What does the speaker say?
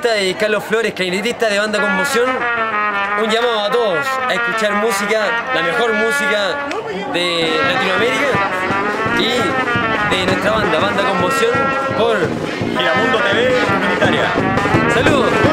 guitarrista, y Carlos Flores, clarinetista de Banda Conmoción. Un llamado a todos a escuchar música, la mejor música de Latinoamérica y de nuestra banda, Banda Conmoción, por Giramundo TV Comunitaria. ¡Saludos!